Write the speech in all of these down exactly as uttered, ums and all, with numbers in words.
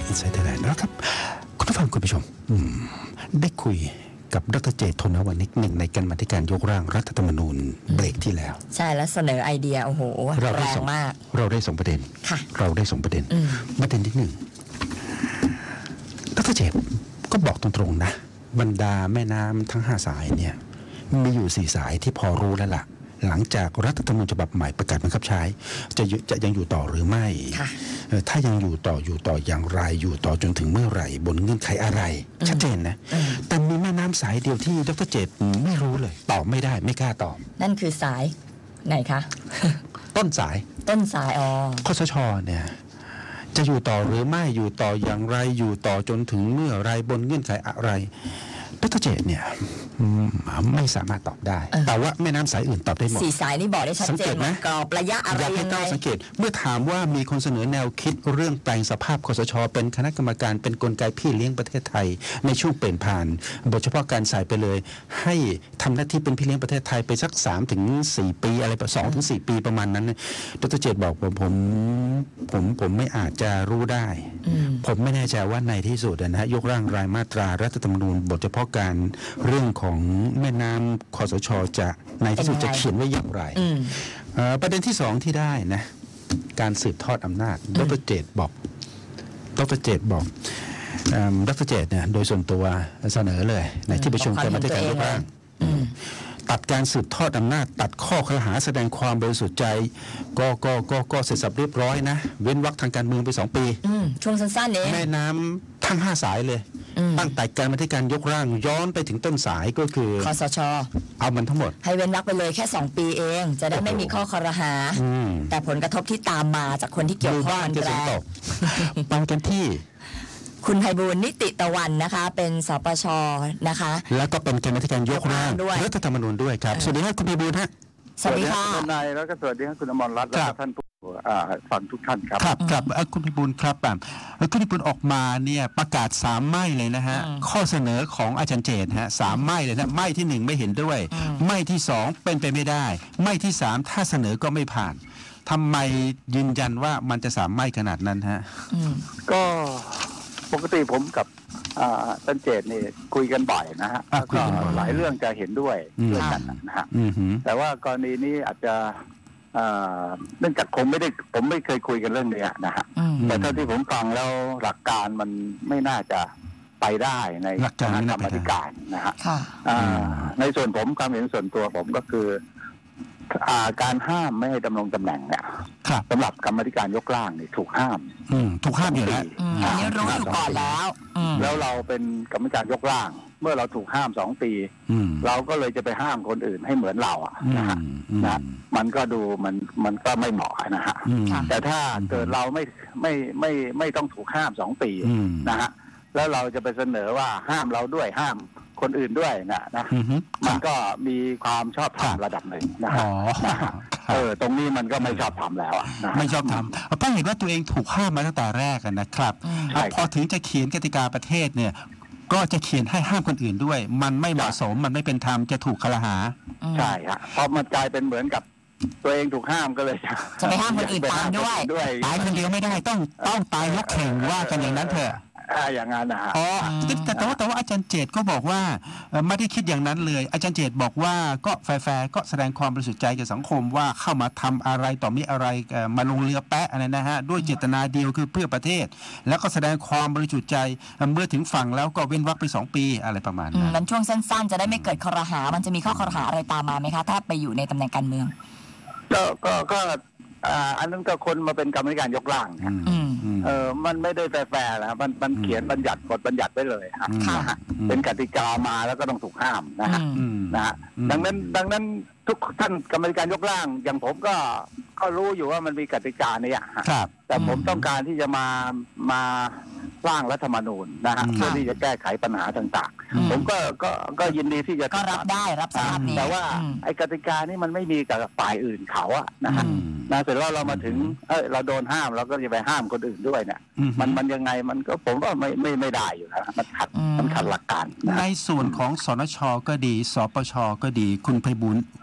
อินไซต์ไทยแลนด์นะครับคุณผู้ฟังคุณผู้ชมได้คุยกับดร.เจต โทนวณิชหนึ่งในกรรมาธิการยกร่างรัฐธรรมนูญเบรกที่แล้วใช่แล้วเสนอไอเดียโอ้โหแรงมากเราได้ส่งประเด็นเราได้ส่งประเด็นประเด็นที่หนึ่งดร.เจตก็บอกตรงๆนะบรรดาแม่น้ำทั้งห้าสายเนี่ยมีอยู่สี่สายที่พอรู้แล้วล่ะหลังจากรัฐธรรมนูญฉบับใหม่ประกาศบังคับใช้จะจะยังอยู่ต่อหรือไม่ถ้ายังอยู่ต่ออยู่ต่ออย่างไรอยู่ต่อจนถึงเมื่อไหร่บนเงื่อนไขอะไรชัดเจนนะแต่มีแม่น้ำสายเดียวที่ดร.เจตไม่รู้เลยตอบไม่ได้ไม่กล้าตอบนั่นคือสายไหนคะต้นสายต้นสายอ๋อคสช.เนี่ยจะอยู่ต่อหรือไม่อยู่ต่ออย่างไรอยู่ต่อจนถึงเมื่อไรบนเงื่อนไขอะไรดร.เจตเนี่ยไม่สามารถตอบได้แต่ว่าแม่น้ำสายอื่นตอบได้หมดสี่สายนี่บอกได้ชัดเจนนะกรอบระยะอะไรยังไงสังเกตเมื่อถามว่ามีคนเสนอแนวคิดเรื่องแปลงสภาพคสช.เป็นคณะกรรมการเป็นกลไกพี่เลี้ยงประเทศไทยในช่วงเปลี่ยนผ่านโดยเฉพาะการใส่ไปเลยให้ทำหน้าที่เป็นพี่เลี้ยงประเทศไทยไปสัก สามถึงสี่ ปีอะไรประมาณ สองถึงสี่ ปีประมาณนั้นดร.เจตบอกผมผมผมผมไม่อาจจะรู้ได้ผมไม่แน่ใจว่าในที่สุดนะฮะยกร่างรายมาตรารัฐธรรมนูญบทเฉพาะการเรื่องของแม่น้ำคสช.จะในที่สุดจะเขียนไว้อย่างไรประเด็นที่สองที่ได้นะการสืบทอดอำนาจดร.เจตบอกดร.เจตบอกดร.เจตเนี่ยโดยส่วนตัวเสนอเลยในที่ประชุมกรรมาธิการยกร่างตัดการสืบทอดอำนาจตัดข้อข้อหาแสดงความบริสุทธิ์ใจก็ก็ก็ก็เสร็จสับเรียบร้อยนะเว้นวรรคทางการเมืองไปสองปีช่วงสั้นๆเองแม่น้ำทั้งห้าสายเลยตั้งแต่การมาที่การยกร่างย้อนไปถึงต้นสายก็คือคสช. เอามันทั้งหมดให้เว้นวรรคไปเลยแค่สองปีเองจะได้ไม่มีข้อคอรหาแต่ผลกระทบที่ตามมาจากคนที่เกี่ยวข้องมันแรงไปกันที่คุณไพบูลย์นิติตะวันนะคะเป็นสปช.นะคะแล้วก็เป็นกรรมาธิการยกร่างรัฐธรรมนูญด้วยครับสวัสดีครับคุณไพบูลย์ฮะสวัสดีค่ะคุณนายแล้วก็สวัสดีครับคุณอมรรัตน์และท่านผู้ฟังทุกท่านครับครับครับคุณไพบูลย์ครับแบบคุณไพบูลย์ออกมาเนี่ยประกาศสามไม่เลยนะฮะข้อเสนอของอาจารย์เจตฮะสามไม่เลยนะไม่ที่หนึ่งไม่เห็นด้วยไม่ที่สองเป็นไปไม่ได้ไม่ที่สามถ้าเสนอก็ไม่ผ่านทำไมยืนยันว่ามันจะสามไม่ขนาดนั้นฮะก็ปกติผมกับอาจารย์เจตนี่คุยกันบ่อยนะฮะแล้วก็หลายเรื่องจะเห็นด้วยด้วยกันนะฮะแต่ว่ากรณีนี้อาจจะเนื่องจากคงไม่ได้ผมไม่เคยคุยกันเรื่องนี้นะฮะแต่เท่าที่ผมฟังแล้วหลักการมันไม่น่าจะไปได้ในคณะกรรมาธิการนะฮะในส่วนผมความเห็นส่วนตัวผมก็คือการห้ามไม่ให้ดำรงตำแหน่งเนี่ยสำหรับกรรมาธิการยกร่างนี่ถูกห้ามถูกห้ามอยู่แล้วอันนี้รู้อยู่ก่อนแล้วแล้วเราเป็นกรรมการยกร่างเมื่อเราถูกห้ามสองปีเราก็เลยจะไปห้ามคนอื่นให้เหมือนเราอ่ะนะฮะนะมันก็ดูมันมันก็ไม่เหมาะนะฮะแต่ถ้าเกิดเราไม่ไม่ไม่ไม่ต้องถูกห้ามสองปีนะฮะแล้วเราจะไปเสนอว่าห้ามเราด้วยห้ามคนอื่นด้วยนะนะมันก็มีความชอบธรรมระดับหนึ่งนะฮะเออตรงนี้มันก็ไม่ชอบธรรมแล้วอ่ะไม่ชอบธรรมเพราะเห็นว่าตัวเองถูกห้ามมาตั้งแต่แรกนะครับพอถึงจะเขียนกติกาประเทศเนี่ยก็จะเขียนให้ห้ามคนอื่นด้วยมันไม่เหมาะสมมันไม่เป็นธรรมจะถูกคลหาใช่ครับเพราะมันกลายเป็นเหมือนกับตัวเองถูกห้ามก็เลยจะไปห้ามคนอื่นตามด้วยตายคนเดียวไม่ได้ต้องต้องตายยกแข่งว่ากันอย่างนั้นเถอะอย่างนั้นนะฮะอ๋อแต่แต่ว่าแต่ว่าอาจารย์เจตก็บอกว่าไม่ได้คิดอย่างนั้นเลยอาจารย์เจตบอกว่าก็แฟร์ๆก็แสดงความบริสุทธิ์ใจกับสังคมว่าเข้ามาทำอะไรต่อมีอะไรมาลงเรือแปะอะไรนะฮะด้วยเจตนาเดียวคือเพื่อประเทศแล้วก็แสดงความบริสุทธิ์ใจเมื่อถึงฝั่งแล้วก็เว้นวรรคไปสองปีอะไรประมาณนั้นมันช่วงสั้นๆจะได้ไม่เกิดครหามันจะมีข้อครหาอะไรตามมาไหมคะถ้าไปอยู่ในตำแหน่งการเมืองก็ก็ก็อันนั้นก็คนมาเป็นกรรมการยกร่างเออมันไม่ได้แฟร์แล้วมันมันเขียนบัญญัติบทบัญญัติไว้เลยฮะเป็นกติกามาแล้วก็ต้องถูกห้ามนะฮะนะฮะดังนั้นดังนั้นทุกท่านกรรมการยกร่างอย่างผมก็ก็รู้อยู่ว่ามันมีกติกาเนี่ยแต่ผมต้องการที่จะมามาร่างรัฐธรรมนูญนะฮะเพื่อที่จะแก้ไขปัญหาต่างๆผมก็ก็ก็ยินดีที่จะก็รับได้รับทราบนี้แต่ว่าไอ้กติกานี่มันไม่มีกับฝ่ายอื่นเขาอะนะฮะนะเสร็จแล้วเรามาถึงเออเราโดนห้ามเราก็จะไปห้ามคนอื่นด้วยเนี่ยมันมันยังไงมันก็ผมว่าไม่ไม่ไม่ได้อยู่แล้วมันขัดมันขัดหลักการในส่วนของสนช.ก็ดีสปช.ก็ดีคุณไพบูลย์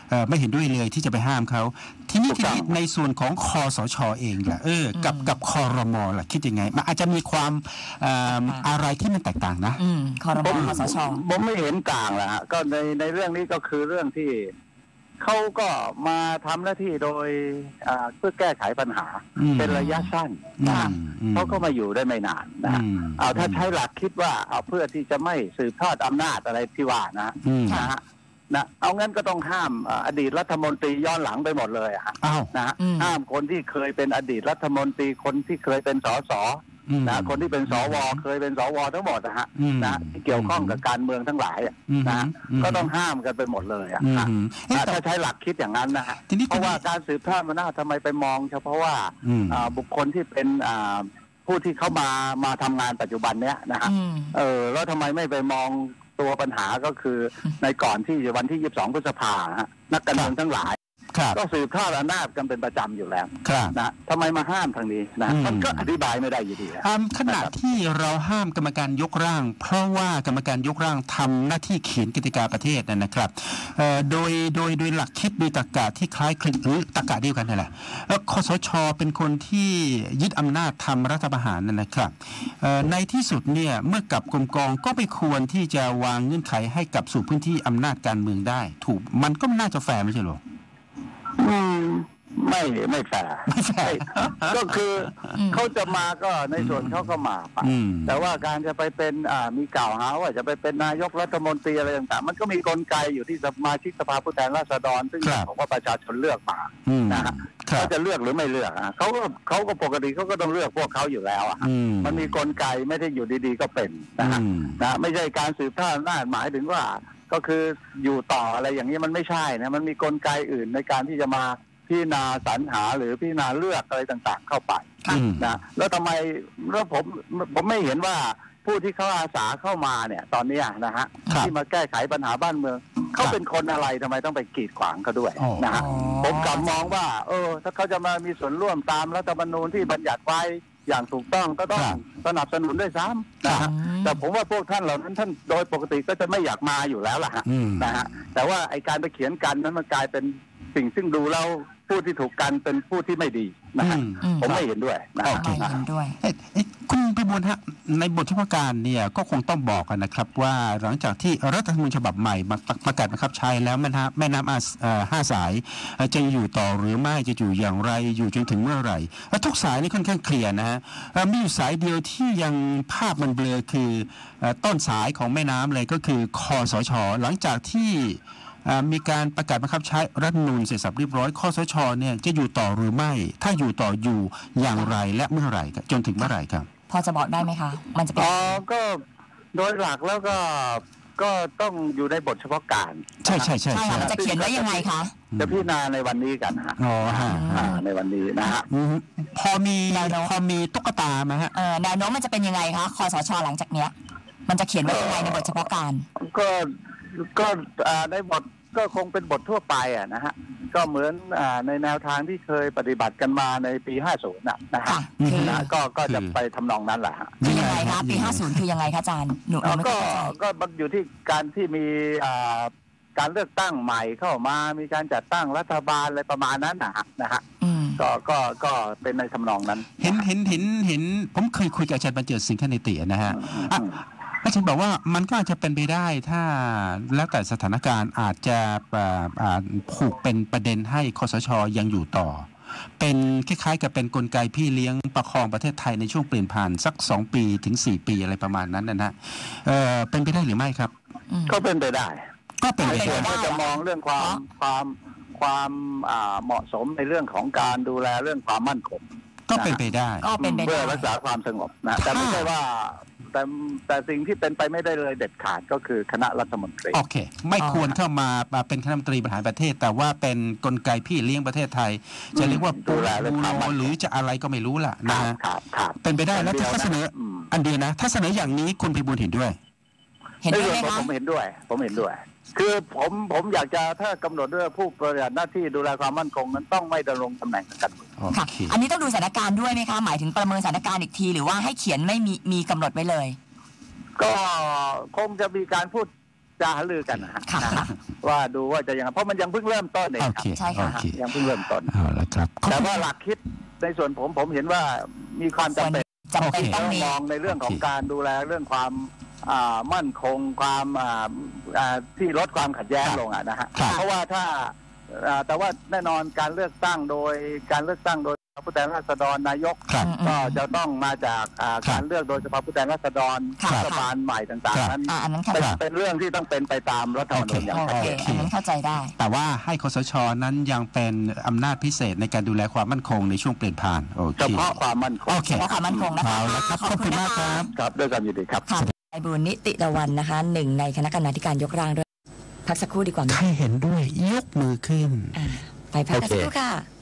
เอ่อไม่เห็นด้วยเลยที่จะไปห้ามเขาทีนี้ทีนี้ในส่วนของคอสชเองล่ะเออกับกับคอรมอล่ะคิดยังไงมันอาจจะมีความเอ่ออะไรที่มันแตกต่างนะอืมคอรมอคอสชผมไม่เห็นต่างแหละฮะก็ในในเรื่องนี้ก็คือเรื่องที่เขาก็มาทำหน้าที่โดยเพื่อแก้ไขปัญหาเป็นระยะสั้นนะเขาก็มาอยู่ได้ไม่นานนะเอาถ้าใช้หลักคิดว่าเอาเพื่อที่จะไม่สืบทอดอำนาจอะไรที่ว่านะนะฮะนะเอางั้นก็ต้องห้ามอดีตรัฐมนตรีย้อนหลังไปหมดเลยอะนะฮะห้ามคนที่เคยเป็นอดีตรัฐมนตรีคนที่เคยเป็นสสนะคนที่เป็นสวเคยเป็นสวทั้งหมดนะฮะนะที่เกี่ยวข้องกับการเมืองทั้งหลายนะก็ต้องห้ามกันไปหมดเลยอ่ะถ้าใช้หลักคิดอย่างนั้นนะฮะเพราะว่าการสืบทอดอำนาจทำไมไปมองเฉพาะว่าบุคคลที่เป็นผู้ที่เขามามาทำงานปัจจุบันเนี้ยนะฮะเออแล้วทำไมไม่ไปมองตัวปัญหาก็คือในก่อนที่วันที่ยี่สิบสองพฤษภาคมนักการเมืองทั้งหลายก็สืบทอดอำนาจกันเป็นประจำอยู่แล้วนะทำไมมาห้ามทางนี้นะมันก็อธิบายไม่ได้อยู่ดีขณะที่เราห้ามกรรมการยกร่างเพราะว่ากรรมการยกร่างทำหน้าที่เขียนกติกาประเทศนั่นนะครับโดยโดยโดยหลักคิดโดยตรรกะที่คล้ายคลึงหรือตรรกะเดียวกันนั่นแหละแล้วคสช.เป็นคนที่ยึดอำนาจทำรัฐประหารนั่นนะครับในที่สุดเนี่ยเมื่อกับกรมกองก็ไม่ควรที่จะวางเงื่อนไขให้กับสู่พื้นที่อำนาจการเมืองได้ถูกมันก็น่าจะแฟร์ไม่ใช่หรออืมไม่ไม่แฟร์ไม่แฟร์ก็คือเขาจะมาก็ในส่วนเขาก็มาไปแต่ว่าการจะไปเป็นอ่ามีกล่าวหาว่าจะไปเป็นนายกรัฐมนตรีอะไรต่างๆมันก็มีกลไกอยู่ที่สมาชิกสภาผู้แทนราษฎรซึ่งผมว่าประชาชนเลือกมานะฮะเขาจะเลือกหรือไม่เลือกเขาก็เขาก็ปกติเขาก็ต้องเลือกพวกเขาอยู่แล้วอ่ะมันมีกลไกไม่ได้อยู่ดีๆก็เป็นนะฮะนะไม่ใช่การสืบทอดอำนาจหมายถึงว่าก็คืออยู่ต่ออะไรอย่างนี้มันไม่ใช่นะมันมีกลไกอื่นในการที่จะมาพิจารณาสรรหาหรือพิจารณาเลือกอะไรต่างๆเข้าไปนะแล้วทำไมแล้วผมผมไม่เห็นว่าผู้ที่เขาอาสาเข้ามาเนี่ยตอนนี้นะฮะที่มาแก้ไขปัญหาบ้านเมืองเขาเป็นคนอะไรทำไมต้องไปกีดขวางเขาด้วยนะฮะผมกลับมองว่าเออถ้าเขาจะมามีส่วนร่วมตามรัฐธรรมนูญที่บัญญัติไว้อย่างถูกต้องก็ต้องสนับสนุนด้วยซ้ำนะฮะแต่ผมว่าพวกท่านเหล่านั้นท่านโดยปกติก็จะไม่อยากมาอยู่แล้วล่ะนะฮะแต่ว่าไอการไปเขียนกันนั้นมันกลายเป็นสิ่งซึ่งดูแล้วผู้ที่ถูกกันเป็นผู้ที่ไม่ดีนะฮะผมไม่เห็นด้วยนะไม่เห็นด้วยคุณพิบูลฮะในบทเฉพาะการเนี่ยก็คงต้องบอกกันนะครับว่าหลังจากที่รัฐธรรมนูญฉบับใหม่มาประกาศบังคับใช้แล้วแม่น้ำแม่น้ำห้าสายจะอยู่ต่อหรือไม่จะอยู่อย่างไรอยู่จนถึงเมื่อไหร่ทุกสายนี่ค่อนข้างเคลียร์นะฮะมีอยู่สายเดียวที่ยังภาพมันเบลอคือต้นสายของแม่น้ำเลยก็คือคสช.หลังจากที่มีการประกาศบังคับใช้รัฐธรรมนูญเสร็จสับเรียบร้อยคสช.เนี่ยจะอยู่ต่อหรือไม่ถ้าอยู่ต่ออยู่อย่างไรและเมื่อไหร่จนถึงเมื่อไหร่ครับพอจะบอกได้ไหมคะมันจะเป็นอ๋อก็โดยหลักแล้วก็ก็ต้องอยู่ในบทเฉพาะการใช่ใช่ใช่ใช่จะเขียนไว้ยังไงคะจะพิจารณาในวันนี้กันฮะอ๋อฮะในวันนี้นะฮะพอมีพอมีตุ๊กตาไหมฮะแนวโน้มมันจะเป็นยังไงคะคสช.หลังจากเนี้ยมันจะเขียนไว้ยังไงในบทเฉพาะการก็ก็ในบทก็คงเป็นบททั่วไปอ่ะนะฮะก็เหมือนในแนวทางที่เคยปฏิบัติกันมาในปีห้าสิบน่ะนะฮะก็ก็จะไปทำนองนั้นแหละฮะคือยังไงคะปีห้าสิบคือยังไงคะอาจารย์หนูก็ก็มันอยู่ที่การที่มีการเลือกตั้งใหม่เข้ามามีการจัดตั้งรัฐบาลอะไรประมาณนั้นนะฮะนะฮะก็ก็ก็เป็นในทำนองนั้นเห็นเห็นเห็นเห็นผมเคยคุยกับอาจารย์บรรเจิดสิงห์คณิตินะฮะอาจารย์บอกว่ามันก็อาจจะเป็นไปได้ถ้าแล้วแต่สถานการณ์อาจจะผูกเป็นประเด็นให้คสช.ยังอยู่ต่อเป็นคล้ายๆกับเป็นกลไกพี่เลี้ยงประคองประเทศไทยในช่วงเปลี่ยนผ่านสักสองปีถึงสี่ปีอะไรประมาณนั้นนะฮะเออเป็นไปได้หรือไม่ครับก็เป็นไปได้ก็เป็นไปได้ก็จะมองเรื่องความความความเหมาะสมในเรื่องของการดูแลเรื่องความมั่นคงก็เป็นไปได้ก็เป็นไปได้เพื่อรักษาความสงบนะแต่ไม่ใช่ว่าแต่แต่สิ่งที่เป็นไปไม่ได้เลยเด็ดขาดก็คือคณะรัฐมนตรีโอเคไม่ควรเข้ามาเป็นคณะรัฐมนตรีบริหารประเทศแต่ว่าเป็นกลไกพี่เลี้ยงประเทศไทยจะเรียกว่าปูโรหรือจะอะไรก็ไม่รู้ล่ะนะฮะเป็นไปได้แล้วถ้าเสนออันเดียวนะถ้าเสนออย่างนี้คุณพิบูลเห็นด้วยเห็นด้วยไหมคะผมเห็นด้วยผมเห็นด้วยคือผมผมอยากจะถ้ากำหนดด้วยผู้ปฏิบัติหน้าที่ดูแลความมั่นคงนั้นต้องไม่ดำรงตำแหน่งทางการเมืองค่ะอันนี้ต้องดูสถานการณ์ด้วยไหมคะหมายถึงประเมินสถานการณ์อีกทีหรือว่าให้เขียนไม่มีมีกำหนดไว้เลยก็คงจะมีการพูดจะหารือกันนะฮะค่ะนะฮะว่าดูว่าจะยังไงเพราะมันยังเพิ่งเริ่มต้นเองโอครัเคบใช่ค่ะโอเคยังเพิ่งเริ่มต้นเอาละครับแต่ว่าหลักคิดในส่วนผมผมเห็นว่ามีความจำเป็นจำเป็นโอเคต้องต้องมีมองในเรื่องของโอเคการดูแลเรื่องความอ่ามั่นคงความอ่าอ่าที่ลดความขัดแย้งลงอ่ะนะฮะครับเพราะว่าถ้าอ่าแต่ว่าแน่นอนการเลือกตั้งโดยการเลือกตั้งโดยสภาผู้แทนราษฎรนายกครับก็จะต้องมาจากอ่าครับการเลือกโดยสภาผู้แทนราษฎรครับรัฐบาลใหม่ต่างครับๆนั้นอ่าอันนั้นเข้าเป็นใจเป็นเรื่องที่ต้องเป็นไปตามรัฐธรรมนูญอย่างโอชัดเคเจนอันนั้นเข้าใจได้แต่ว่าให้คสชนั้นยังเป็นอำนาจพิเศษในการดูแลความมั่นคงในช่วงเปลี่ยนผ่านโอเคเฉพาะความมั่นคงโอเคเฉพาะความมั่นคงนะคะเอาละครับขอบคุณมากครับครับด้วยความยินดีครับค่ะนายบูรณิติตะวันนะคะหนึ่งในคณะกรรมาธิการยกร่างด้วยพักสักครู่ดีกว่าไหมใครเห็นด้วยยกมือขึ้นอ่าไปพักกันสักครู่ค่ะ